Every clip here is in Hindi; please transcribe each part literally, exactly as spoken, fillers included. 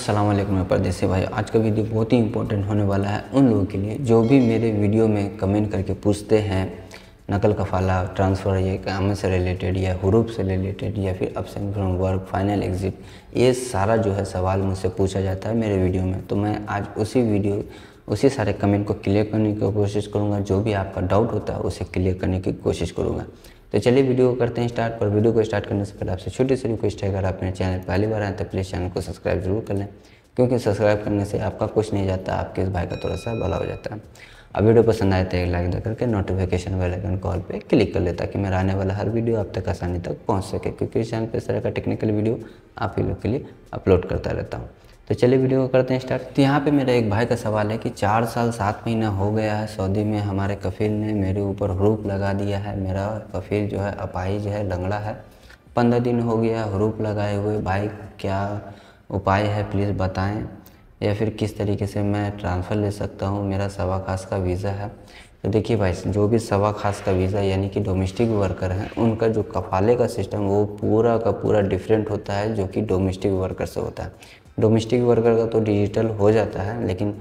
अस्सलाम वालेकुम मेरे परदेसी भाई। आज का वीडियो बहुत ही इंपॉर्टेंट होने वाला है उन लोगों के लिए जो भी मेरे वीडियो में कमेंट करके पूछते हैं नकल कफाला, ट्रांसफ़र, ये काम से रिलेटेड या हुरूफ से रिलेटेड या फिर absent from work, final exit, ये सारा जो है सवाल मुझसे पूछा जाता है मेरे वीडियो में। तो मैं आज उसी वीडियो उसी सारे कमेंट को क्लियर करने की कोशिश करूँगा। जो भी आपका डाउट होता है उसे क्लियर करने की कोशिश करूँगा। तो चलिए वीडियो को करते हैं स्टार्ट। पर वीडियो को स्टार्ट करने से पहले आपसे छोटी सी रिक्वेस्ट है, अगर आप मेरे चैनल पहली बार आए तो प्लीज़ चैनल को सब्सक्राइब जरूर कर लें, क्योंकि सब्सक्राइब करने से आपका कुछ नहीं जाता, आपके इस भाई का थोड़ा सा भला हो जाता है। अब वीडियो पसंद आए तो एक लाइक दे करके नोटिफिकेशन बेल आइकन कॉल पे क्लिक कर ले, ताकि मेरा आने वाला हर वीडियो आप तक आसानी तक पहुँच सके, क्योंकि इस चैनल पर इस तरह का टेक्निकल वीडियो आप ही लोग के लिए अपलोड करता रहता हूँ। तो चलिए वीडियो को करते हैं स्टार्ट। तो यहाँ पे मेरा एक भाई का सवाल है कि चार साल सात महीना हो गया है सऊदी में, हमारे कफ़ील ने मेरे ऊपर हुरूफ लगा दिया है। मेरा कफ़ील जो है अपाहिज है, लंगड़ा है, पंद्रह दिन हो गया हुरूफ लगाए हुए। भाई क्या उपाय है प्लीज़ बताएं, या फिर किस तरीके से मैं ट्रांसफ़र ले सकता हूँ। मेरा सवा खास का वीज़ा है। तो देखिए भाई, जो भी सवा खास का वीज़ा यानी कि डोमेस्टिक वर्कर हैं, उनका जो कफ़ाले का सिस्टम वो पूरा का पूरा डिफरेंट होता है जो कि डोमेस्टिक वर्कर से होता है। डोमेस्टिक वर्कर का तो डिजिटल हो जाता है, लेकिन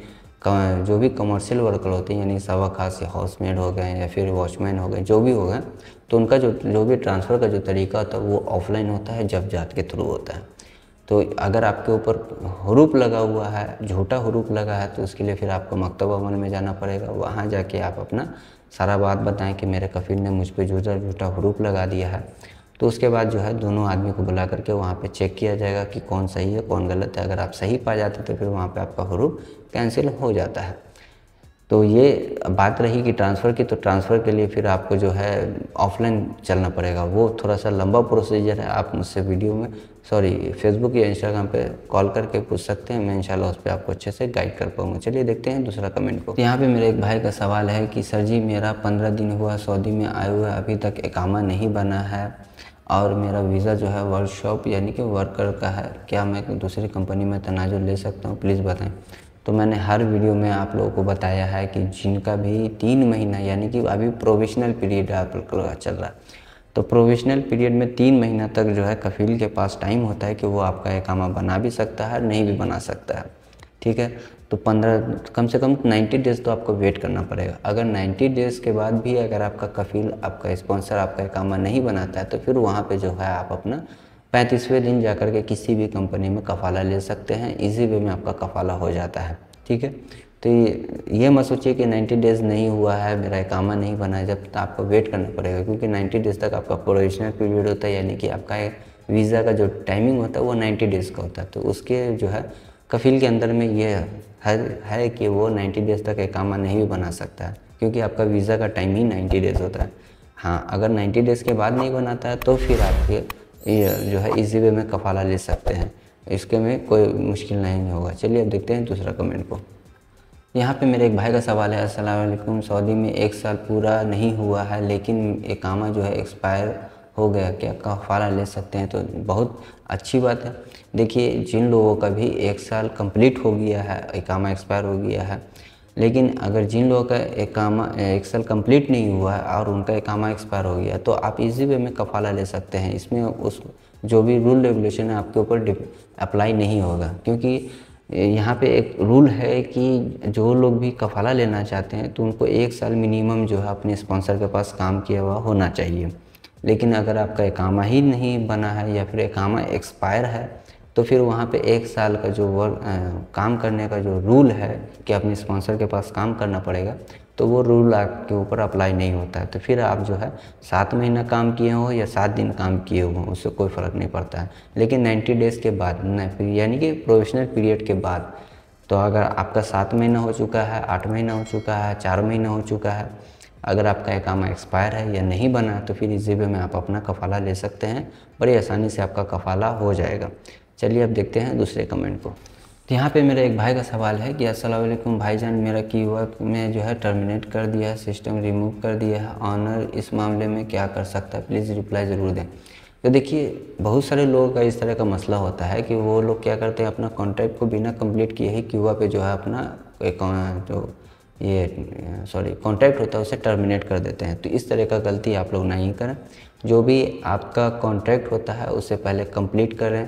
जो भी कमर्शियल वर्कर होते हैं यानी सवा खास या हाउसमेड हो गए या फिर वॉचमैन हो गए, जो भी हो गए, तो उनका जो जो भी ट्रांसफ़र का जो तरीका होता है वो ऑफलाइन होता है, जब जात के थ्रू होता है। तो अगर आपके ऊपर हुरूफ लगा हुआ है, झूठा हुरूफ लगा है, तो उसके लिए फिर आपको मकतब अमल में जाना पड़ेगा। वहाँ जाके आप अपना सारा बात बताएं कि मेरे कफ़ील ने मुझ पे झूठा झूठा हुरूफ लगा दिया है। तो उसके बाद जो है दोनों आदमी को बुला करके वहाँ पे चेक किया जाएगा कि कौन सही है कौन गलत है। अगर आप सही पा जाते तो फिर वहाँ पे आपका हुरूफ कैंसिल हो जाता है। तो ये बात रही कि ट्रांसफ़र की, तो ट्रांसफ़र के लिए फिर आपको जो है ऑफलाइन चलना पड़ेगा। वो थोड़ा सा लंबा प्रोसीजर है। आप मुझसे वीडियो में सॉरी फेसबुक या इंस्टाग्राम पे कॉल करके पूछ सकते हैं, मैं इंशाल्लाह उस पर आपको अच्छे से गाइड कर पाऊँगा। चलिए देखते हैं दूसरा कमेंट को। यहाँ पे मेरे एक भाई का सवाल है कि सर जी, मेरा पंद्रह दिन हुआ सऊदी में आए हुए, अभी तक इकामा नहीं बना है और मेरा वीज़ा जो है वर्कशॉप यानी कि वर्कर का है, क्या मैं दूसरी कंपनी में तनाजुल ले सकता हूँ, प्लीज़ बताएं। तो मैंने हर वीडियो में आप लोगों को बताया है कि जिनका भी तीन महीना यानी कि अभी प्रोविजनल पीरियड आप लोगों का चल रहा है, तो प्रोविजनल पीरियड में तीन महीना तक जो है कफ़ील के पास टाइम होता है कि वो आपका इकामा बना भी सकता है, नहीं भी बना सकता है। ठीक है, तो पंद्रह कम से कम नब्बे डेज़ तो आपको वेट करना पड़ेगा। अगर नब्बे डेज़ के बाद भी अगर आपका कफ़ील, आपका स्पॉन्सर आपका इकामा नहीं बनाता है, तो फिर वहाँ पे जो है आप अपना पैंतीसवें दिन जाकर के किसी भी कंपनी में कफ़ाला ले सकते हैं। इजी वे में आपका कफ़ाला हो जाता है। ठीक है, तो ये ये मत सोचिए कि नब्बे डेज़ नहीं हुआ है, मेरा इकामा नहीं बना है, जब तक आपको वेट करना पड़ेगा, क्योंकि नब्बे डेज़ तक आपका प्रोविजनल पीरियड होता है, यानी कि आपका वीज़ा का जो टाइमिंग होता है वो नब्बे डेज़ का होता है। तो उसके जो है कफ़ील के अंदर में ये है, है कि वो नब्बे डेज़ तक इकामा नहीं भी बना सकता है, क्योंकि आपका वीज़ा का टाइम ही नब्बे डेज़ होता है। हाँ, अगर नब्बे डेज़ के बाद नहीं बनाता है तो फिर आप ये जो है इजी वे में कफ़ाला ले सकते हैं, इसके में कोई मुश्किल नहीं होगा। चलिए अब देखते हैं दूसरा कमेंट को। यहाँ पे मेरे एक भाई का सवाल है, अस्सलाम वालेकुम, सऊदी में एक साल पूरा नहीं हुआ है लेकिन इकामा जो है एक्सपायर हो गया, क्या कफ़ाला ले सकते हैं? तो बहुत अच्छी बात है। देखिए, जिन लोगों का भी एक साल कंप्लीट हो गया है, इकामा एक्सपायर हो गया है, लेकिन अगर जिन लोगों का इकामा एक साल कंप्लीट नहीं हुआ है और उनका इकामा एक्सपायर हो गया, तो आप इजी वे में कफ़ाला ले सकते हैं। इसमें उस जो भी रूल रेगुलेशन है आपके ऊपर अप्लाई नहीं होगा, क्योंकि यहाँ पे एक रूल है कि जो लोग भी कफ़ाला लेना चाहते हैं तो उनको एक साल मिनिमम जो है अपने स्पॉन्सर के पास काम किया हुआ होना चाहिए। लेकिन अगर आपका इकामा ही नहीं बना है या फिर इकामा एक्सपायर है, तो फिर वहाँ पे एक साल का जो वर्क काम करने का जो रूल है कि अपने स्पॉन्सर के पास काम करना पड़ेगा, तो वो रूल आपके ऊपर अप्लाई नहीं होता है। तो फिर आप जो है सात महीना काम किए हो या सात दिन काम किए हो, उससे कोई फ़र्क नहीं पड़ता है। लेकिन नब्बे डेज़ के बाद न, फिर यानी कि प्रोविजनल पीरियड के बाद, तो अगर आपका सात महीना हो चुका है, आठ महीना हो चुका है, चार महीना हो चुका है, अगर आपका इकामा एक्सपायर है या नहीं बना है, तो फिर इसी वे में आप अपना कफ़ाला ले सकते हैं। बड़ी आसानी से आपका कफ़ाला हो जाएगा। चलिए अब देखते हैं दूसरे कमेंट को। तो यहाँ पे मेरे एक भाई का सवाल है कि अस्सलाम वालेकुम भाईजान, मेरा क्यूआ में जो है टर्मिनेट कर दिया है, सिस्टम रिमूव कर दिया है, ऑनर इस मामले में क्या कर सकता है, प्लीज़ रिप्लाई ज़रूर दें। तो देखिए, बहुत सारे लोगों का इस तरह का मसला होता है कि वो लोग क्या करते हैं, अपना कॉन्ट्रैक्ट को बिना कंप्लीट किए ही क्यूआ पे जो है अपना एक जो ये सॉरी कॉन्ट्रैक्ट होता है उसे टर्मिनेट कर देते हैं। तो इस तरह का गलती आप लोग नहीं करें। जो भी आपका कॉन्ट्रैक्ट होता है उसे पहले कंप्लीट करें,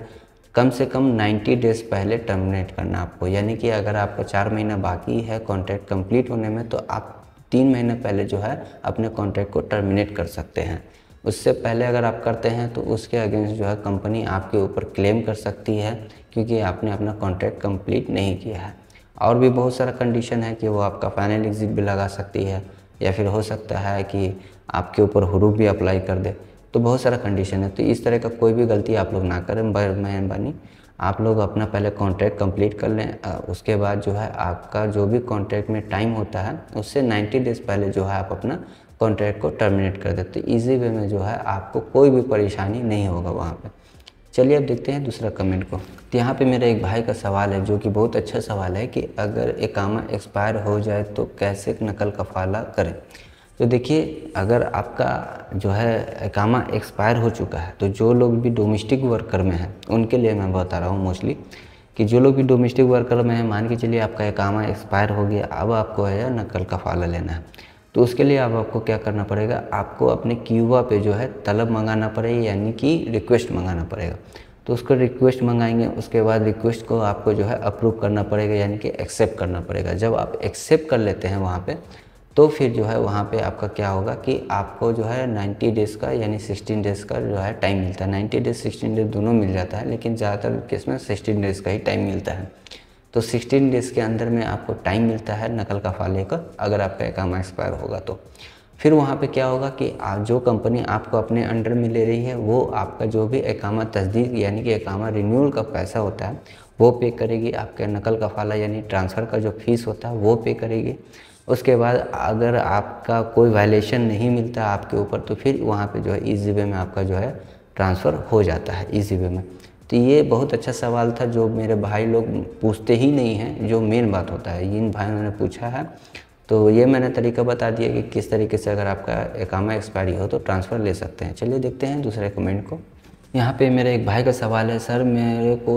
कम से कम नब्बे डेज़ पहले टर्मिनेट करना आपको। यानी कि अगर आपका चार महीना बाकी है कॉन्ट्रैक्ट कंप्लीट होने में, तो आप तीन महीने पहले जो है अपने कॉन्ट्रैक्ट को टर्मिनेट कर सकते हैं। उससे पहले अगर आप करते हैं तो उसके अगेंस्ट जो है कंपनी आपके ऊपर क्लेम कर सकती है, क्योंकि आपने अपना कॉन्ट्रैक्ट कंप्लीट नहीं किया है। और भी बहुत सारा कंडीशन है कि वो आपका फाइनल एग्जिट भी लगा सकती है, या फिर हो सकता है कि आपके ऊपर हुरूफ भी अप्लाई कर दे। तो बहुत सारा कंडीशन है। तो इस तरह का कोई भी गलती आप लोग ना करें, मेहरबानी आप लोग अपना पहले कॉन्ट्रैक्ट कंप्लीट कर लें। उसके बाद जो है आपका जो भी कॉन्ट्रैक्ट में टाइम होता है उससे नब्बे डेज़ पहले जो है आप अपना कॉन्ट्रैक्ट को टर्मिनेट कर देते। तो ईजी वे में जो है आपको कोई भी परेशानी नहीं होगा वहाँ पे। चलिए अब देखते हैं दूसरा कमेंट को। तो यहाँ पे मेरे एक भाई का सवाल है जो कि बहुत अच्छा सवाल है कि अगर इकामा एक्सपायर हो जाए तो कैसे नकल कफाला करें। तो देखिए, अगर आपका जो है इकामा एक्सपायर हो चुका है तो जो लोग भी डोमेस्टिक वर्कर में हैं उनके लिए मैं बता रहा हूँ मोस्टली, कि जो लोग भी डोमेस्टिक वर्कर में हैं, मान के चलिए आपका इकामा एक्सपायर हो गया, अब आपको है नकल कफाला लेना है। तो उसके लिए अब आपको क्या करना पड़ेगा, आपको अपने क्यूबा पे जो है तलब मंगाना पड़ेगा, यानी कि रिक्वेस्ट मंगाना पड़ेगा। तो उसको रिक्वेस्ट मंगाएंगे, उसके बाद रिक्वेस्ट को आपको जो है अप्रूव करना पड़ेगा, यानी कि एक्सेप्ट करना पड़ेगा। जब आप एक्सेप्ट कर लेते हैं वहाँ पे, तो फिर जो है वहाँ पे आपका क्या होगा कि आपको जो है नब्बे डेज़ का यानी सोलह डेज़ का जो है टाइम मिलता है। नब्बे डेज़ सोलह डेज़ दोनों मिल जाता है, लेकिन ज़्यादातर केस में सोलह डेज़ का ही टाइम मिलता है। तो सोलह डेज़ के अंदर में आपको टाइम मिलता है नकल कफाले का, अगर आपका इकामा एक्सपायर होगा तो। फिर वहाँ पे क्या होगा कि जो कंपनी आपको अपने अंडर में ले रही है वो आपका जो भी इकामा तस्दीक यानी कि इकामा रिन्यूअल का पैसा होता है वो पे करेगी। आपके नकल कफाला यानी ट्रांसफ़र का जो फ़ीस होता है वो पे करेगी। उसके बाद अगर आपका कोई वायलेशन नहीं मिलता आपके ऊपर, तो फिर वहाँ पे जो है ईजी वे में आपका जो है ट्रांसफ़र हो जाता है ईजी वे में। तो ये बहुत अच्छा सवाल था जो मेरे भाई लोग पूछते ही नहीं हैं, जो मेन बात होता है इन भाइयों ने पूछा है। तो ये मैंने तरीका बता दिया कि किस तरीके से अगर आपका इकामा एक्सपायरी हो तो ट्रांसफ़र ले सकते हैं। चलिए देखते हैं दूसरे कमेंट को। यहाँ पे मेरे एक भाई का सवाल है, सर मेरे को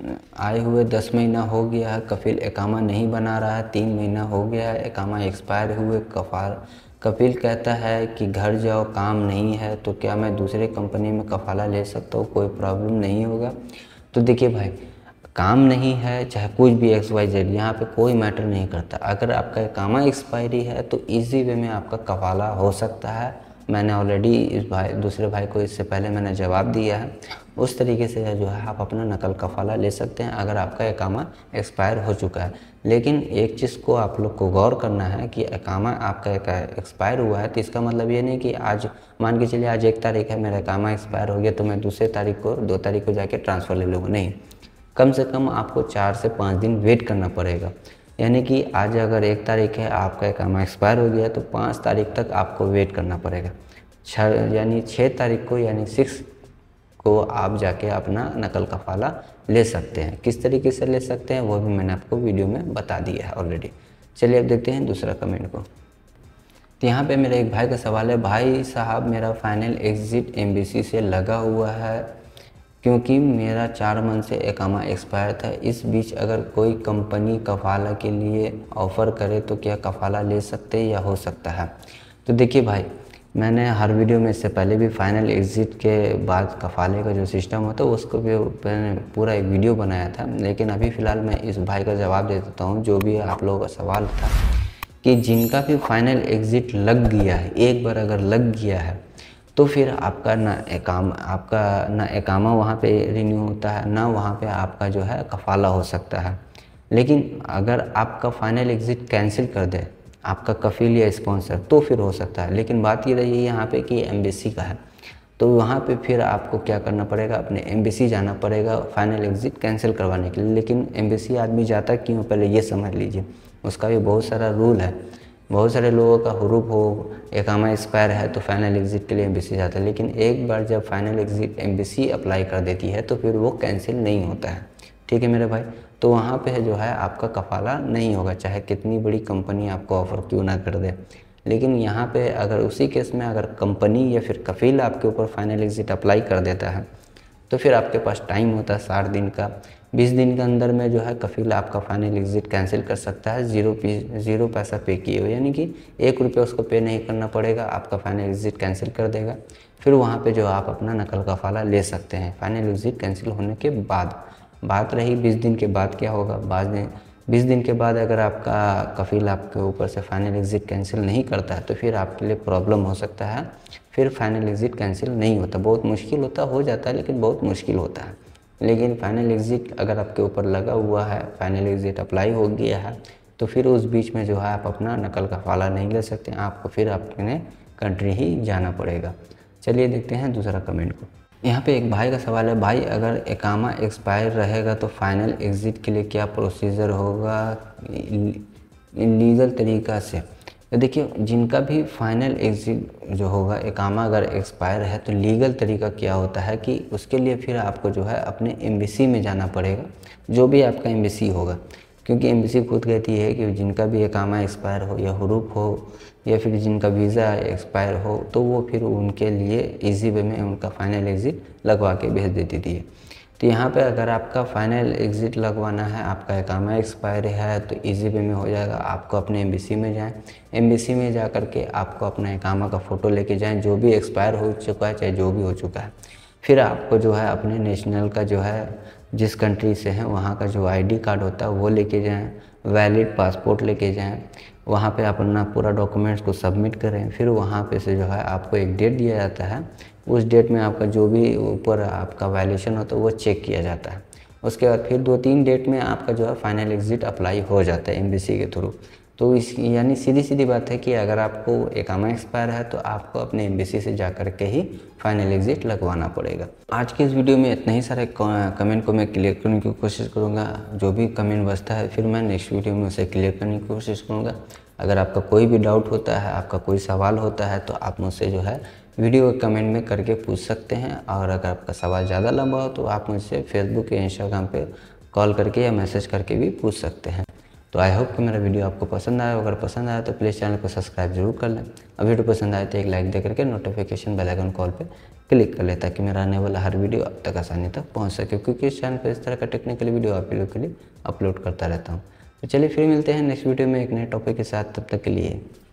आए हुए दस महीना हो गया है, कफील इकामा नहीं बना रहा है, तीन महीना हो गया है इकामा एक्सपायर हुए, कफाल कफील कहता है कि घर जाओ काम नहीं है, तो क्या मैं दूसरे कंपनी में कफाला ले सकता हूँ, कोई प्रॉब्लम नहीं होगा। तो देखिए भाई, काम नहीं है चाहे कुछ भी एक्स वाई जेड, यहाँ पे कोई मैटर नहीं करता। अगर आपका इकामा एक्सपायरी है तो इजी वे में आपका कफाला हो सकता है। मैंने ऑलरेडी इस भाई दूसरे भाई को इससे पहले मैंने जवाब दिया है। उस तरीके से जो है आप अपना नकल कफाला ले सकते हैं अगर आपका इकामा एक्सपायर हो चुका है। लेकिन एक चीज़ को आप लोग को गौर करना है कि इकामा आपका एक्सपायर हुआ है तो इसका मतलब ये नहीं कि आज मान के चलिए आज एक तारीख है, मेरा इकामा एक्सपायर हो गया तो मैं दूसरे तारीख को दो तारीख को जाके ट्रांसफ़र ले लूँगा। नहीं, कम से कम आपको चार से पाँच दिन वेट करना पड़ेगा। यानी कि आज अगर एक तारीख है आपका इकामा एक्सपायर हो गया तो पाँच तारीख तक आपको वेट करना पड़ेगा। छः यानी छः तारीख को यानी सिक्स को आप जाके अपना नकल कफाला ले सकते हैं। किस तरीके से ले सकते हैं वो भी मैंने आपको वीडियो में बता दिया है ऑलरेडी। चलिए अब देखते हैं दूसरा कमेंट को। तो यहाँ पे मेरे एक भाई का सवाल है, भाई साहब मेरा फाइनल एग्ज़िट एम्बेसी से लगा हुआ है क्योंकि मेरा चार मंथ से इकामा एक्सपायर था। इस बीच अगर कोई कंपनी कफाला के लिए ऑफ़र करे तो क्या कफाला ले सकते या हो सकता है। तो देखिए भाई, मैंने हर वीडियो में इससे पहले भी फाइनल एग्ज़िट के बाद कफाले का जो सिस्टम होता है उसको भी मैंने पूरा एक वीडियो बनाया था। लेकिन अभी फ़िलहाल मैं इस भाई का जवाब दे देता हूँ जो भी आप लोगों का सवाल था कि जिनका भी फाइनल एग्ज़िट लग गया है, एक बार अगर लग गया है तो फिर आपका ना इकामा आपका ना इकामा वहाँ पे रिन्यू होता है, ना वहाँ पे आपका जो है कफाला हो सकता है। लेकिन अगर आपका फाइनल एग्ज़िट कैंसिल कर दे आपका कफील या स्पॉन्सर तो फिर हो सकता है। लेकिन बात ये रही है यहाँ पे कि एम्बेसी का है, तो वहाँ पे फिर आपको क्या करना पड़ेगा, अपने एम्बेसी जाना पड़ेगा फाइनल एग्ज़िट कैंसिल करवाने के लिए। लेकिन एम्बेसी आदमी जाता क्यों, पहले ये समझ लीजिए। उसका भी बहुत सारा रूल है। बहुत सारे लोगों का हुरूफ हो इकामा एक्सपायर है तो फाइनल एग्ज़िट के लिए एम्बेसी जाता है। लेकिन एक बार जब फाइनल एग्ज़िट एम्बेसी अप्लाई कर देती है तो फिर वो कैंसिल नहीं होता है। ठीक है मेरे भाई, तो वहाँ पे जो है आपका कफाला नहीं होगा, चाहे कितनी बड़ी कंपनी आपको ऑफ़र क्यों ना कर दे। लेकिन यहाँ पे अगर उसी केस में अगर कंपनी या फिर कफील आपके ऊपर फाइनल एग्ज़िट अप्लाई कर देता है तो फिर आपके पास टाइम होता है साठ दिन का। बीस दिन के अंदर में जो है कफील आपका फाइनल एग्जिट कैंसिल कर सकता है, जीरो पी जीरो पैसा पे किए हो, यानी कि एक रुपये उसको पे नहीं करना पड़ेगा, आपका फाइनल एग्जिट कैंसिल कर देगा। फिर वहाँ पे जो आप अपना नकल कफाला ले सकते हैं फाइनल एग्जिट कैंसिल होने के बाद। बात रही बीस दिन के बाद क्या होगा, बाद दिन बीस दिन के बाद अगर आपका कफील आपके ऊपर से फाइनल एग्जिट कैंसिल नहीं करता है तो फिर आपके लिए प्रॉब्लम हो सकता है, फिर फाइनल एग्जिट कैंसिल नहीं होता, बहुत मुश्किल होता, हो जाता है लेकिन बहुत मुश्किल होता है। लेकिन फाइनल एग्जिट अगर आपके ऊपर लगा हुआ है, फाइनल एग्जिट अप्लाई हो गया है, तो फिर उस बीच में जो है आप अपना नकल कफाला नहीं ले सकते, आपको फिर अपने कंट्री ही जाना पड़ेगा। चलिए देखते हैं दूसरा कमेंट को। यहाँ पे एक भाई का सवाल है, भाई अगर इकामा एक्सपायर रहेगा तो फाइनल एग्ज़िट के लिए क्या प्रोसीजर होगा लीगल तरीक़ा से। तो देखिए, जिनका भी फाइनल एग्ज़िट जो होगा, इकामा अगर एक्सपायर है तो लीगल तरीका क्या होता है कि उसके लिए फिर आपको जो है अपने एम्बेसी में जाना पड़ेगा, जो भी आपका एम्बेसी होगा, क्योंकि एम्बेसी खुद कहती है कि जिनका भी इकामा एक्सपायर हो या हुरूफ हो या फिर जिनका वीज़ा एक्सपायर हो तो वो फिर उनके लिए इजी वे में उनका फ़ाइनल एग्ज़िट लगवा के भेज देती थी। तो यहाँ पे अगर आपका फ़ाइनल एग्ज़िट लगवाना है, आपका इकामा एक्सपायर है, तो इजी वे में हो जाएगा। आपको अपने एम्बेसी में जाएं, एम्बेसी में जा कर के आपको अपना इकामा का फ़ोटो लेके जाएं, जो भी एक्सपायर हो चुका है चाहे जो भी हो चुका है। फिर आपको जो है अपने नेशनल का जो है जिस कंट्री से हैं वहाँ का जो आईडी कार्ड होता है वो लेके जाएं, वैलिड पासपोर्ट लेके जाएं, वहाँ पे अपना पूरा डॉक्यूमेंट्स को सबमिट करें। फिर वहाँ पे से जो है आपको एक डेट दिया जाता है, उस डेट में आपका जो भी ऊपर आपका वायलेशन होता है वो चेक किया जाता है। उसके बाद फिर दो तीन डेट में आपका जो है फाइनल एग्ज़िट अप्लाई हो जाता है एम्बेसी के थ्रू। तो इस यानी सीधी सीधी बात है कि अगर आपको इकामा एक्सपायर है तो आपको अपने एम्बेसी से जा कर के ही फाइनल एग्ज़िट लगवाना पड़ेगा। आज के इस वीडियो में इतने ही सारे कमेंट को मैं क्लियर करने की कोशिश करूँगा। जो भी कमेंट बचता है फिर मैं नेक्स्ट वीडियो में उसे क्लियर करने की कोशिश करूँगा। अगर आपका कोई भी डाउट होता है, आपका कोई सवाल होता है तो आप मुझसे जो है वीडियो कमेंट में करके पूछ सकते हैं। और अगर आपका सवाल ज़्यादा लंबा हो तो आप मुझसे फेसबुक या इंस्टाग्राम पे कॉल करके या मैसेज करके भी पूछ सकते हैं। तो आई होप कि मेरा वीडियो आपको पसंद आया। अगर पसंद आया तो प्लीज़ चैनल को सब्सक्राइब जरूर कर लें। अब वीडियो पसंद आए तो एक लाइक दे करके नोटिफिकेशन बेल आइकन कॉल पे क्लिक कर लें, ताकि मेरा आने वाला हर वीडियो अब तक आसानी तक पहुंच सके, क्योंकि इस चैनल पर इस तरह का टेक्निकल वीडियो आप लोगों के लिए अपलोड करता रहता हूँ। तो चलिए फिर मिलते हैं नेक्स्ट वीडियो में एक नए टॉपिक के साथ। तब तक के लिए